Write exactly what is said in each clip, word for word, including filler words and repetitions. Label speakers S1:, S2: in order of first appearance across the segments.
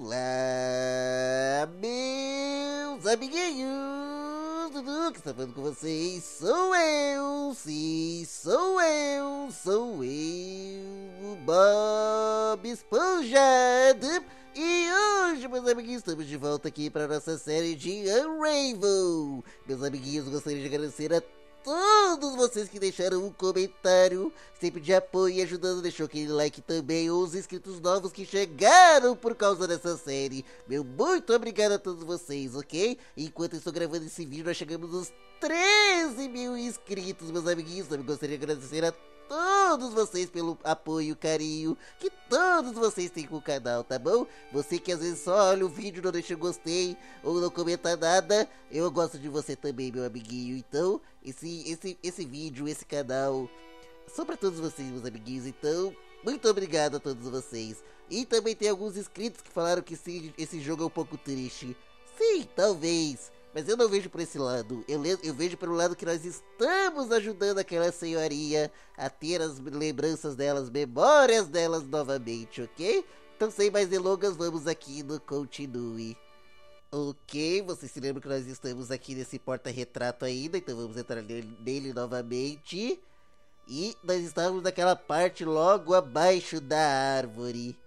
S1: Olá, meus amiguinhos, tudo que está falando com vocês? Sou eu, sim, sou eu, sou eu, o Bob Esponja. E hoje, meus amiguinhos, estamos de volta aqui para a nossa série de Unravel. Meus amiguinhos, gostaria de agradecer a todos vocês que deixaram um comentário, sempre de apoio e ajudando, deixou aquele like também, ou os inscritos novos que chegaram por causa dessa série. Meu muito obrigado a todos vocês, ok? Enquanto eu estou gravando esse vídeo, nós chegamos aos treze mil inscritos, meus amiguinhos. Também gostaria de agradecer a todos vocês pelo apoio e carinho que todos vocês têm com o canal, tá bom? Você que às vezes só olha o vídeo, não deixa gostei ou não comenta nada, eu gosto de você também, meu amiguinho. Então, esse, esse, esse vídeo, esse canal, são pra todos vocês, meus amiguinhos. Então, muito obrigado a todos vocês. E também tem alguns inscritos que falaram que esse, esse jogo é um pouco triste. Sim, talvez. Mas eu não vejo por esse lado, eu, eu vejo pelo lado que nós estamos ajudando aquela senhorinha a ter as lembranças delas, memórias delas novamente, ok? Então, sem mais delongas, vamos aqui no Continue. Ok, vocês se lembram que nós estamos aqui nesse porta-retrato ainda, então vamos entrar nele, nele novamente. E nós estamos naquela parte logo abaixo da árvore.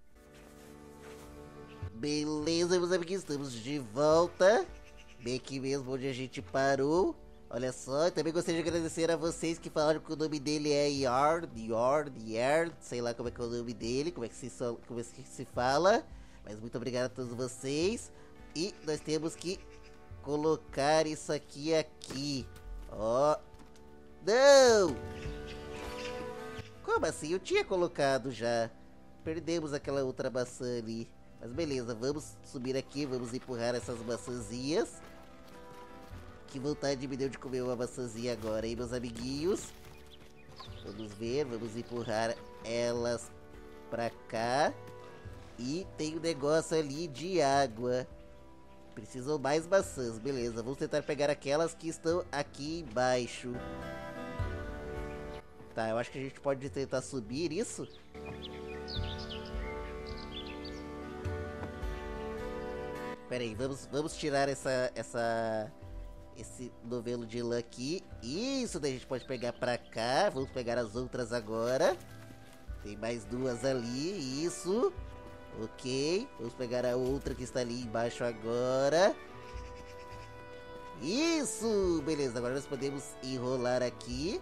S1: Beleza, meus amiguinhos, estamos de volta. Bem aqui mesmo onde a gente parou. Olha só, eu também gostaria de agradecer a vocês que falaram que o nome dele é Yard, Yard, Yard, sei lá como é que é o nome dele, como é que se, como é que se fala. Mas muito obrigado a todos vocês. E nós temos que colocar isso aqui aqui. Ó. Não! Como assim? Eu tinha colocado já. Perdemos aquela outra maçã ali. Mas beleza, vamos subir aqui, vamos empurrar essas maçãzinhas. Que vontade me deu de comer uma maçãzinha agora, hein, meus amiguinhos? Vamos ver, vamos empurrar elas pra cá. E tem um negócio ali de água. Precisam mais maçãs, beleza. Vamos tentar pegar aquelas que estão aqui embaixo. Tá, eu acho que a gente pode tentar subir isso. Pera aí, vamos, vamos tirar essa, essa, esse novelo de lã aqui. Isso, daí a gente pode pegar pra cá. Vamos pegar as outras agora. Tem mais duas ali, isso. Ok, vamos pegar a outra que está ali embaixo agora. Isso, beleza, agora nós podemos enrolar aqui.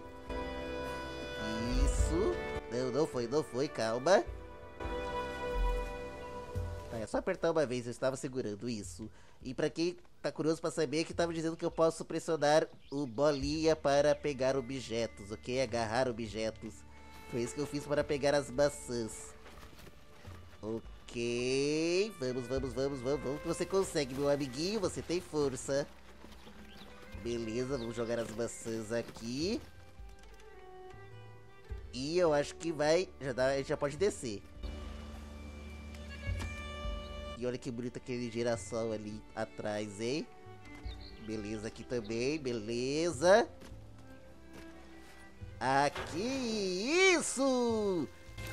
S1: Isso. Não, não foi, não foi, calma. Tá, é só apertar uma vez, eu estava segurando isso. E pra quem tá curioso pra saber, que tava dizendo que eu posso pressionar o bolinha para pegar objetos, ok? Agarrar objetos. Foi isso que eu fiz para pegar as maçãs. Ok, vamos, vamos, vamos, vamos, vamos que você consegue, meu amiguinho, você tem força. Beleza, vamos jogar as maçãs aqui. E eu acho que vai, já dá, a gente já pode descer. E olha que bonito aquele girassol ali atrás, hein? Beleza, aqui também, beleza. Aqui, isso!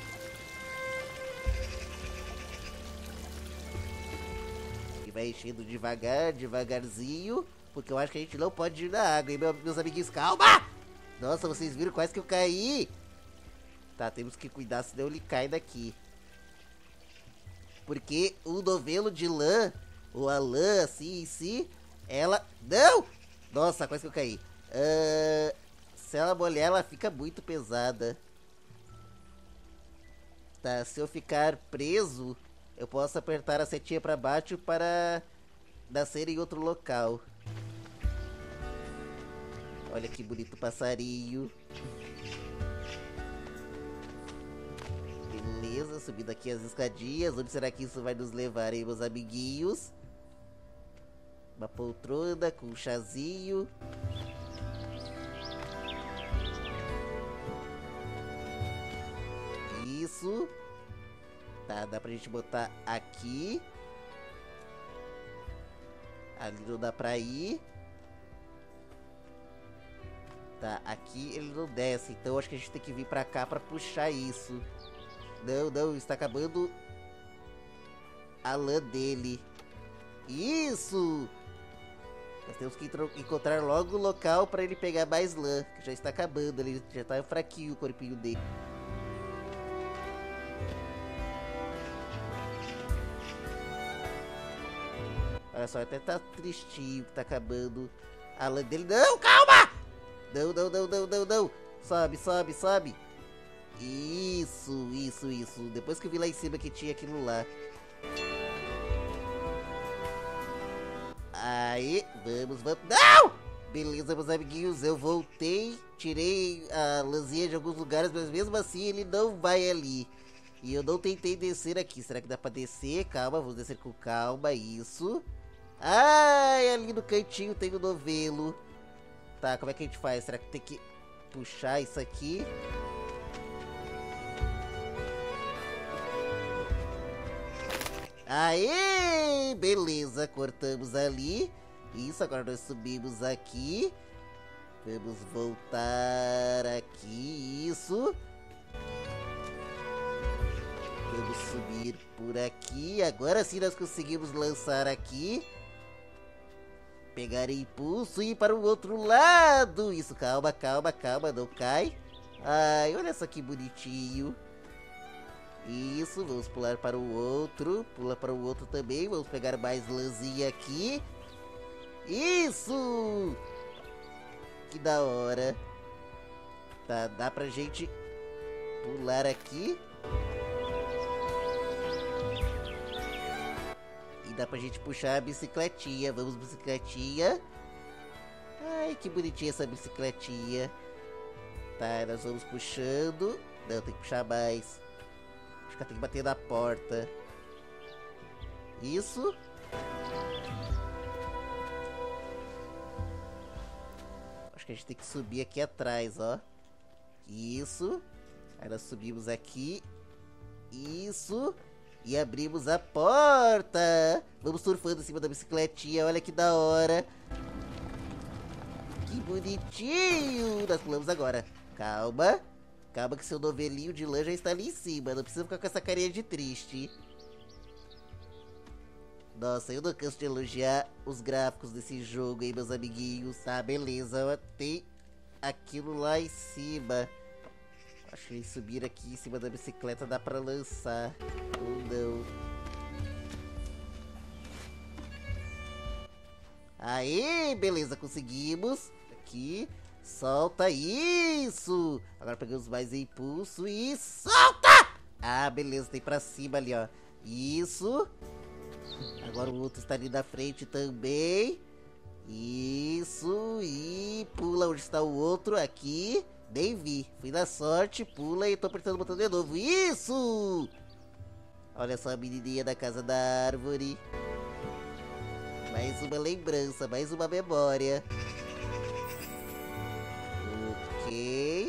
S1: E vai enchendo devagar, devagarzinho. Porque eu acho que a gente não pode ir na água, hein, meus amiguinhos? Calma! Nossa, vocês viram quase que eu caí. Tá, temos que cuidar, senão ele cai daqui. Porque o novelo de lã, ou a lã assim em si, ela... Não! Nossa, quase que eu caí. Uh, se ela molhar, ela fica muito pesada. Tá, se eu ficar preso, eu posso apertar a setinha pra baixo para nascer em outro local. Olha que bonito passarinho. Beleza, subindo aqui as escadinhas. Onde será que isso vai nos levar, hein, meus amiguinhos? Uma poltrona com um chazinho. Isso. Tá, dá pra gente botar aqui. Ali não dá pra ir. Tá, aqui ele não desce. Então acho que a gente tem que vir pra cá pra puxar isso. Não, não, está acabando a lã dele. Isso! Nós temos que encontrar logo o local pra ele pegar mais lã, que já está acabando, ele já tá fraquinho o corpinho dele. Olha só, até tá tristinho que tá acabando a lã dele. Não, calma! Não, não, não, não, não, não. Sobe, sobe, sobe. Isso, isso, isso. Depois que eu vi lá em cima que tinha aquilo lá. Aí, vamos, vamos. Não! Beleza, meus amiguinhos, eu voltei. Tirei a lãzinha de alguns lugares, mas mesmo assim ele não vai ali. E eu não tentei descer aqui. Será que dá pra descer? Calma, vamos descer com calma, isso. Ai, ali no cantinho tem o novelo. Tá, como é que a gente faz? Será que tem que puxar isso aqui? Aê! Beleza, cortamos ali. Isso, agora nós subimos aqui. Vamos voltar aqui, isso. Vamos subir por aqui. Agora sim nós conseguimos lançar aqui. Pegar impulso e ir para o outro lado. Isso, calma, calma, calma, não cai. Ai, olha só que bonitinho. Isso, vamos pular para o outro. Pula para o outro também. Vamos pegar mais lãzinha aqui. Isso! Que da hora. Tá, dá pra gente pular aqui. E dá pra gente puxar a bicicletinha. Vamos, bicicletinha. Ai, que bonitinha essa bicicletinha. Tá, nós vamos puxando. Não, tem que puxar mais. Acho que tem que bater na porta. Isso. Acho que a gente tem que subir aqui atrás, ó. Isso. Aí nós subimos aqui. Isso. E abrimos a porta. Vamos surfando em cima da bicicletinha. Olha que da hora. Que bonitinho. Nós pulamos agora. Calma. Calma que seu novelinho de lã já está ali em cima. Não precisa ficar com essa carinha de triste. Nossa, eu não canso de elogiar os gráficos desse jogo aí, meus amiguinhos. Tá, beleza. Tem aquilo lá em cima. Acho que subir aqui em cima da bicicleta dá pra lançar. Ou não. Aê, beleza, conseguimos. Aqui. Solta isso. Agora pegamos mais impulso e solta. Ah, beleza, tem pra cima ali, ó. Isso. Agora o outro está ali na frente também. Isso. E pula onde está o outro. Aqui. Nem vi. Fui na sorte. Pula e tô apertando o botão de novo. Isso. Olha só a menininha da casa da árvore. Mais uma lembrança. Mais uma memória. Ok.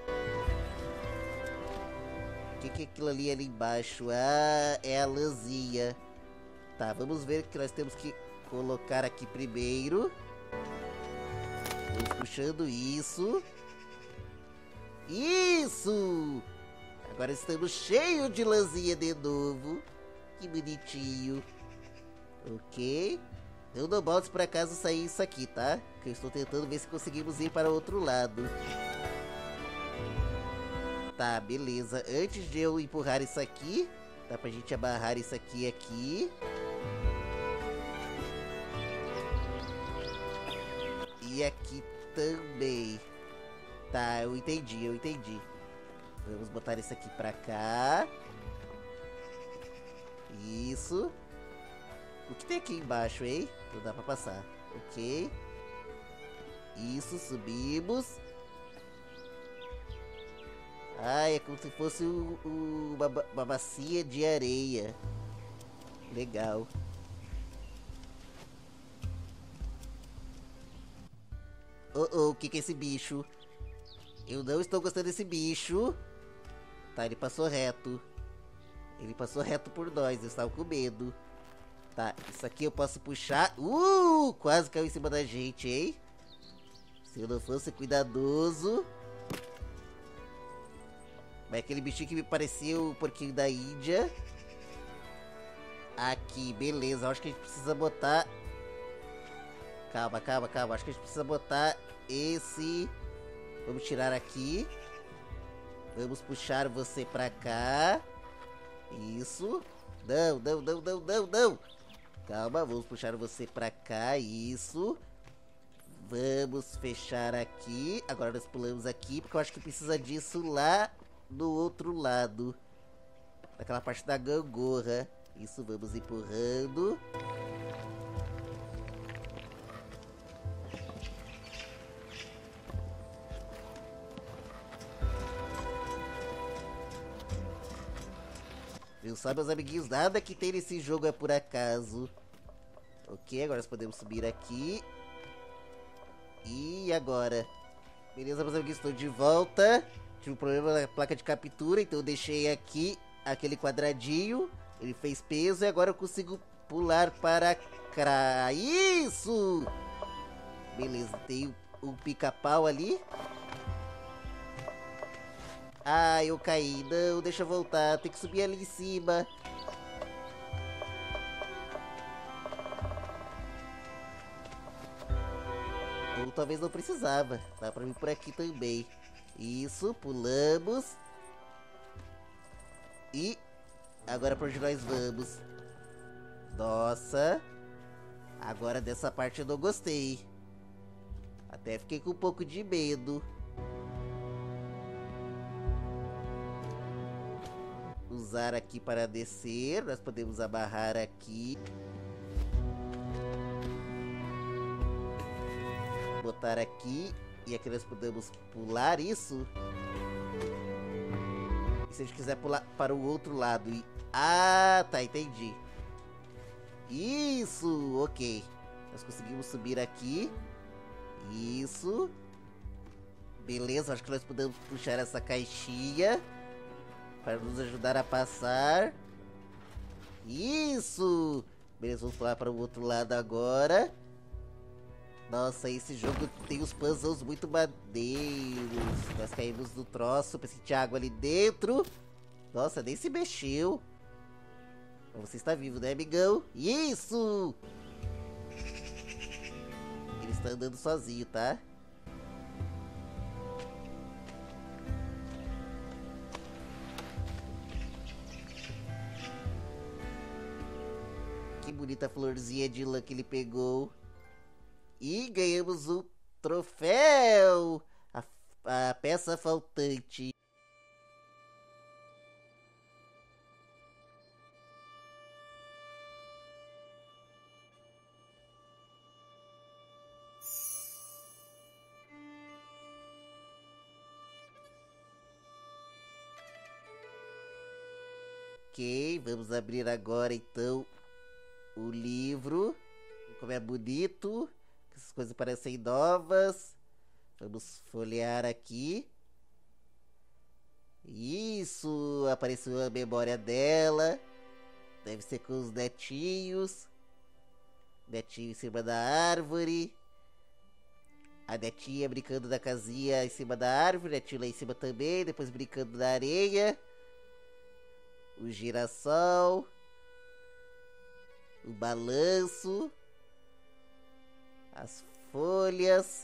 S1: O que, que é aquilo ali ali embaixo? Ah, é a lãzinha. Tá, vamos ver o que nós temos que colocar aqui primeiro. Vamos puxando isso. Isso! Agora estamos cheios de lãzinha de novo. Que bonitinho. Ok. Não dou baldes por acaso sair isso aqui, tá? Que eu estou tentando ver se conseguimos ir para o outro lado. Tá, beleza. Antes de eu empurrar isso aqui, dá pra gente amarrar isso aqui aqui. E aqui também. Tá, eu entendi, eu entendi. Vamos botar isso aqui pra cá. Isso. O que tem aqui embaixo, hein? Não dá pra passar. Ok. Isso, subimos. Ai, é como se fosse o, o, uma, uma bacia de areia. Legal. Oh, oh, o que que é esse bicho? Eu não estou gostando desse bicho. Tá, ele passou reto. Ele passou reto por nós, eu estava com medo. Tá, isso aqui eu posso puxar. Uh, quase caiu em cima da gente, hein? Se eu não fosse cuidadoso. Mas aquele bichinho que me parecia o porquinho da Índia. aqui, beleza. Acho que a gente precisa botar... Calma, calma, calma. Acho que a gente precisa botar esse... Vamos tirar aqui. Vamos puxar você pra cá. Isso. Não, não, não, não, não, não. Calma, vamos puxar você pra cá. Isso. Vamos fechar aqui. Agora nós pulamos aqui, porque eu acho que precisa disso lá no outro lado. Naquela parte da gangorra. Isso, vamos empurrando. Viu só, meus amiguinhos? Nada que tem nesse jogo é por acaso. Ok, agora nós podemos subir aqui. E agora? Beleza, meus amiguinhos, estou de volta. Tive um problema na placa de captura, então eu deixei aqui aquele quadradinho. Ele fez peso e agora eu consigo pular para cá. Isso! Beleza, tem um pica-pau ali. Ah, eu caí. Não, deixa eu voltar. Tem que subir ali em cima. Ou talvez não precisava. Dá pra vir por aqui também. Isso, pulamos. E agora pra onde nós vamos? Nossa. Agora dessa parte eu não gostei. Até fiquei com um pouco de medo. Usar aqui para descer. Nós podemos amarrar aqui. Botar aqui. E aqui nós podemos pular isso. E se a gente quiser pular para o outro lado e... Ah, tá, entendi. Isso, ok. Nós conseguimos subir aqui. Isso. Beleza, acho que nós podemos puxar essa caixinha para nos ajudar a passar. Isso. Beleza, vamos pular para o outro lado agora. Nossa, esse jogo tem os puzzles muito maneiros. Nós caímos no troço, pensei que tinha água ali dentro. Nossa, nem se mexeu. Você está vivo, né, amigão? Isso! Ele está andando sozinho, tá? Que bonita florzinha de lã que ele pegou. E ganhamos o troféu! A, a peça faltante. Ok, vamos abrir agora então o livro. Como é bonito. Essas coisas parecem novas. Vamos folhear aqui. Isso, apareceu a memória dela. Deve ser com os netinhos. Netinho em cima da árvore. A netinha brincando na casinha em cima da árvore. Netinho lá em cima também. Depois brincando na areia. O girassol. O balanço. As folhas.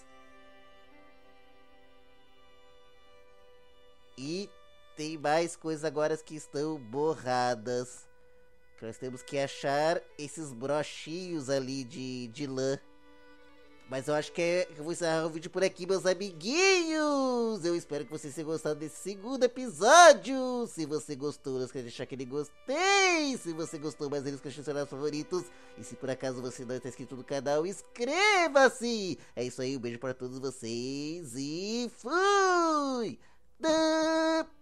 S1: E tem mais coisas agora que estão borradas. Nós temos que achar esses brochinhos ali de, de lã. Mas eu acho que é, eu vou encerrar o vídeo por aqui, meus amiguinhos. Eu espero que vocês tenham gostado desse segundo episódio. Se você gostou, não esquece de deixar aquele gostei. Se você gostou, mais eles que acham seus favoritos. E se por acaso você não está inscrito no canal, inscreva-se. É isso aí, um beijo para todos vocês e fui! Da